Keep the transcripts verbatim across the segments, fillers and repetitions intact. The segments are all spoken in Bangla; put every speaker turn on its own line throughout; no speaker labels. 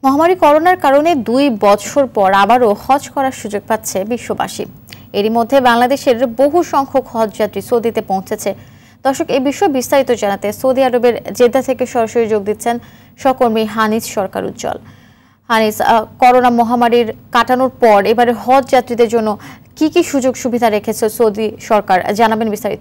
মহামারী করোনার কারণে দুই বছর পর আবারও হজ করার সুযোগ পাচ্ছে বিশ্ববাসী। এরই মধ্যে বাংলাদেশের বহু সংখ্যক হজ যাত্রী সৌদিতে পৌঁছেছে। দর্শক, এই বিষয়ে বিস্তারিত জানাতে সৌদি আরবের জেদ্দা থেকে সরাসরি যোগ দিচ্ছেন সহকর্মী হানিস সরকার উজ্জ্বল। হানিস, করোনা মহামারীর কাটানোর পর এবারে হজ যাত্রীদের জন্য কি কি সুযোগ সুবিধা রেখেছে সৌদি সরকার, জানাবেন বিস্তারিত।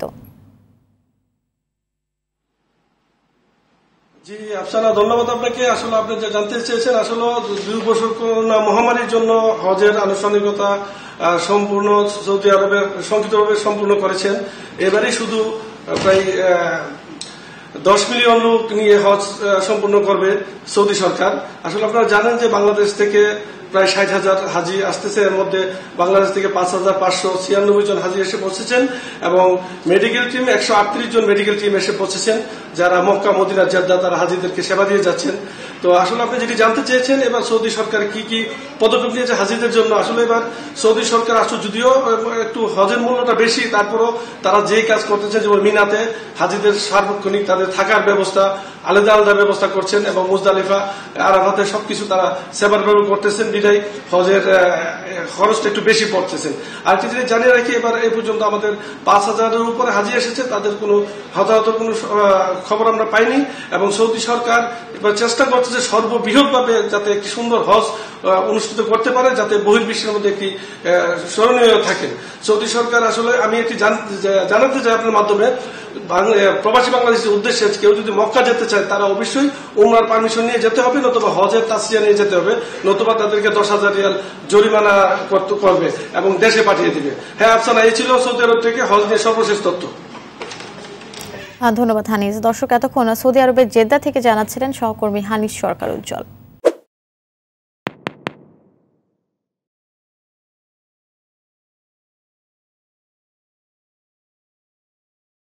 জি আফসানা, ধন্যবাদ আপনাকে। আসলে আপনি যে জানতে চেয়েছেন, আসলে দুই বছর করোনা মহামারীর জন্য হজের আনুষ্ঠানিকতা সম্পূর্ণ সৌদি আরবের সংক্ষিপ্তভাবে সম্পূর্ণ করেছেন। এবারে শুধু প্রায় দশ মিলিয়ন লোক নিয়ে হজ সম্পূর্ণ করবে সৌদি সরকার। আসলে আপনারা জানেন যে বাংলাদেশ থেকে প্রায় ষাট হাজার হাজি আসতেছে। এর মধ্যে বাংলাদেশ থেকে পাঁচ হাজার পাঁচশো ছিয়ানব্বই জন হাজি এসে পৌঁছেছেন এবং মেডিকেল টিম একশো আটত্রিশ জন মেডিকেল টিম এসে পৌঁছেছেন, যারা মক্কা মদিনা জেদ্দা তারা হাজিদেরকে সেবা দিয়ে যাচ্ছেন। তো আসলে আপনি যেটি জানতে চেয়েছেন এবার সৌদি সরকার কি কি পদক্ষেপ নিয়েছে হাজিদের জন্য। আসলে এবার সৌদি সরকার আসলে যদিও একটু হজের মূল্যটা বেশি, তারপরও তারা যে কাজ করতেছেন, যেমন মিনাতে হাজিদের সার্বক্ষণিক তাদের থাকার ব্যবস্থা আলাদা আলাদা ব্যবস্থা করছেন এবং মুজদালিফা আরাফাতে সবকিছু তারা সেবার ব্যবহার করতেছেন, বিদায় হজের খরচটা একটু বেশি পড়তেছেন। আর কি জিনিস জানিয়ে রাখি, এবার এই পর্যন্ত আমাদের পাঁচ হাজারের উপরে হাজি এসেছে, তাদের কোনো হতাহতের কোনো খবর আমরা পাইনি এবং সৌদি সরকার এবার চেষ্টা করতেছে সর্ববৃহৎভাবে যাতে একটি সুন্দর হজ অনুষ্ঠিত করতে পারে, যাতে বহির্বিশ্বের মধ্যে একটি স্মরণীয় থাকে। সৌদি সরকার আসলে আমি একটি জানাতে চাই আপনার মাধ্যমে, প্রবাসী বাংলাদেশের উদ্দেশ্যে কেউ যদি মক্কা যেতে চায় তারা অবশ্যই উমরার পারমিশন নিয়ে যেতে হবে, নতুবা হজের তাসিয়া নিয়ে যেতে হবে, নতুবা তাদেরকে দশ হাজার রিয়াল জরিমানা করবে এবং দেশে পাঠিয়ে দিবে। হ্যাঁ আফসানা, এই ছিল সৌদি আরব থেকে হজ নিয়ে সর্বশেষ তথ্য।
ধন্যবাদ হানিস। দর্শক, এতক্ষণ সৌদি আরবের জেদ্দা থেকে জানাচ্ছিলেন সহকর্মী হানিস সরকার উজ্জ্বল।